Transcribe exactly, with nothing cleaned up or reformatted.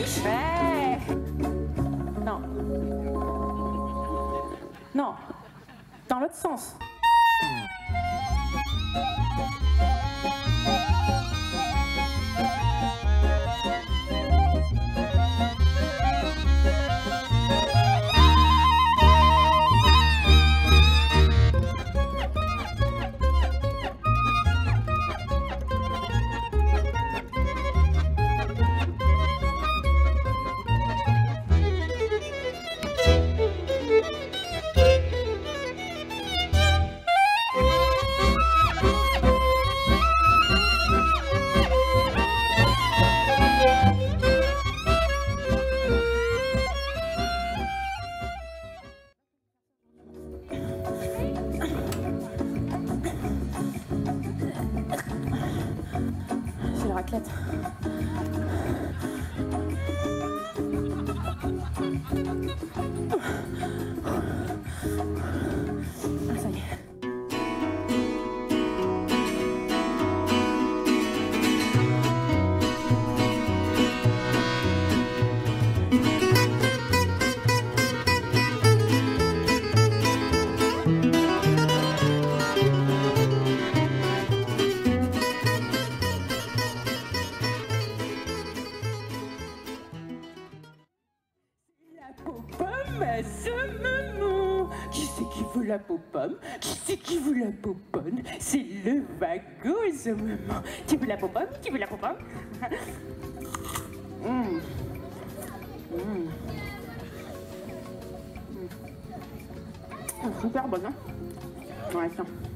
biche. Ouais. Non. Non. Dans l'autre sens. C'est la raclette. Ah, ça y est. Pomme, ce moment. Qui c'est qui veut la pomme? Qui c'est qui veut la pomme? C'est le wagon, ce moment. Tu veux la pomme? Tu veux la pomme? Mmh. Mmh. Mmh. Super bonne, hein? Ouais, tiens.